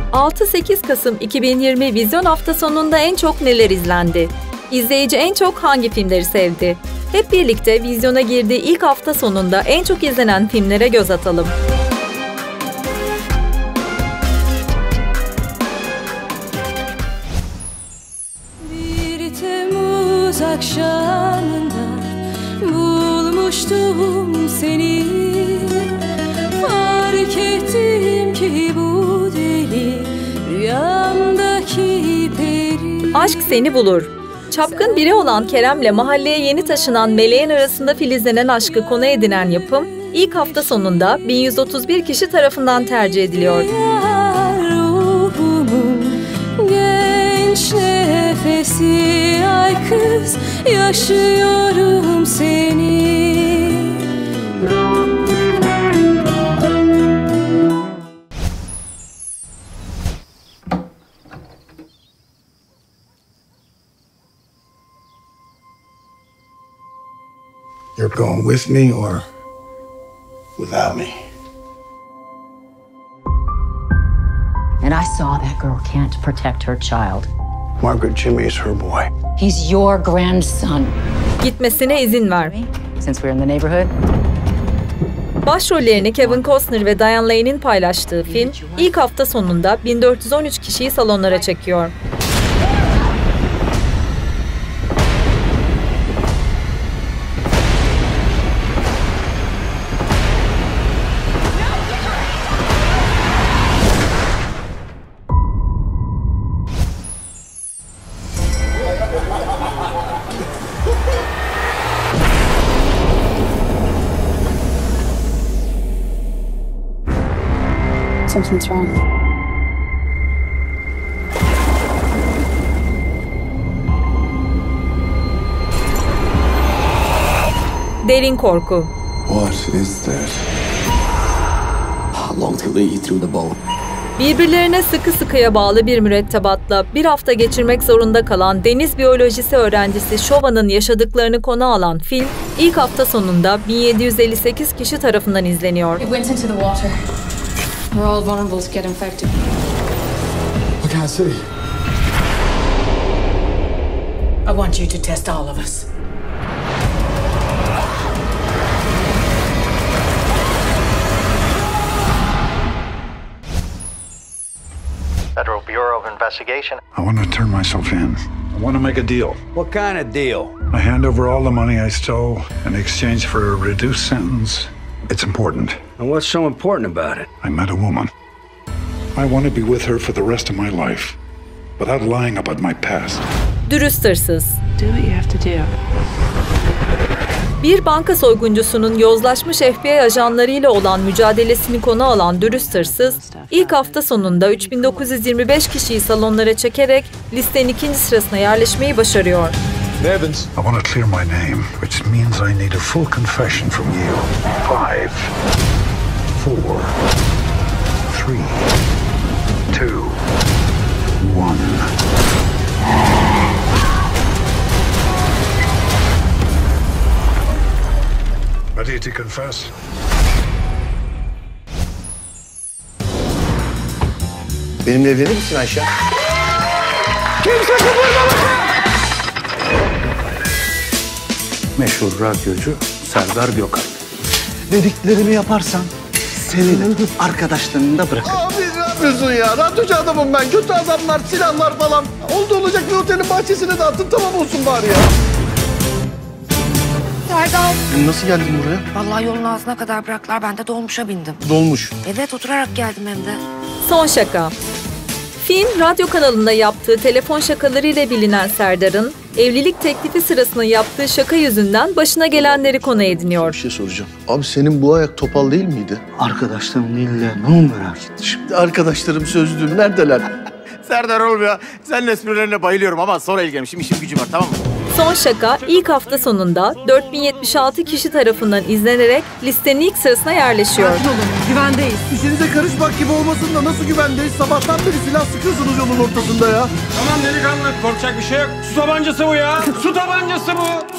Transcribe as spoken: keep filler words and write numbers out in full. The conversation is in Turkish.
altı sekiz Kasım iki bin yirmi Vizyon hafta sonunda en çok neler izlendi? İzleyici en çok hangi filmleri sevdi? Hep birlikte vizyona girdiği ilk hafta sonunda en çok izlenen filmlere göz atalım. Bir Temmuz akşamında bulmuştum seni. Fark ettim ki bu deli rüyamdaki peri. Aşk Seni Bulur. Çapkın biri olan Kerem'le mahalleye yeni taşınan Meleğin arasında filizlenen aşkı konu edinen yapım, ilk hafta sonunda bin yüz otuz bir kişi tarafından tercih ediliyor. Ruhumun genç nefesi, ay kız yaşıyorum seni. You're going with me or without me? And I saw that girl can't protect her child. Margaret, Jimmy is her boy. He's your grandson. Gitmesine izin ver. Since we're in the neighborhood. Başrollerini Kevin Costner ve Diane Lane'in paylaştığı film, ilk hafta sonunda bin dört yüz on üç kişiyi salonlara çekiyor. Something's wrong. Derin korku. What is that? How long till they eat through the bone? Birbirlerine sıkı sıkıya bağlı bir mürettebatla bir hafta geçirmek zorunda kalan deniz biyolojisi öğrencisi Shovan'ın yaşadıklarını konu alan film, ilk hafta sonunda bin yedi yüz elli sekiz kişi tarafından izleniyor. It went into the water. We're all vulnerable to get infected. I can't see. I want you to test all of us. Federal Bureau of Investigation. I want to turn myself in. I want to make a deal. What kind of deal? I hand over all the money I stole in exchange for a reduced sentence. It's important. And what's so important about it? I met a woman. I want to be with her for the rest of my life, without lying about my past. Dürüst hırsız. Do what you have to do. Bir banka soyguncusunun yozlaşmış F B I ajanlarıyla olan mücadelesini konu alan Dürüst Hırsız, ilk hafta sonunda üç bin dokuz yüz yirmi beş kişiyi salonlara çekerek listenin ikinci sırasına yerleşmeyi başarıyor. Evans. I want to clear my name, which means I need a full confession from you. Five, four, three, two, one. Ready to confess? Benimle evlenir misin Ayşe? Kimse kıpırdamasın! Meşhur radyocu Serdar Gökalp. Dediklerimi yaparsan sevinirim. Arkadaşlarını da bırakırım. Abi ne yapıyorsun ya? Radyocu adamım ben. Kötü adamlar, silahlar falan. Oldu olacak bir otelin bahçesine dağıttın, tamam olsun bari ya. Serdal. Nasıl geldin buraya? Vallahi yolun ağzına kadar bıraktılar. Ben de dolmuşa bindim. Dolmuş. Evet, oturarak geldim hem de. Son şaka. Film, radyo kanalında yaptığı telefon şakalarıyla bilinen Serdar'ın, evlilik teklifi sırasında yaptığı şaka yüzünden başına gelenleri konu ediniyor. Bir şey soracağım. Abi senin bu ayak topal değil miydi? Arkadaşlarım değiller. Ne oldu merak ettim. Şimdi arkadaşlarım sözlüğüm neredeler? Serdar oğlum ya, senin esprilerine bayılıyorum ama sonra ilgilenmişim, işim gücüm var, tamam mı? Son şaka ilk hafta sonunda dört bin yetmiş altı kişi tarafından izlenerek listenin ilk sırasına yerleşiyor. Sakin olun, güvendeyiz. İşinize karışmak gibi olmasın da nasıl güvendeyiz? Sabahtan beri silah sıkıyorsunuz yolun ortasında ya. Tamam delikanlı, korkacak bir şey yok. Su tabancası bu ya, su tabancası bu.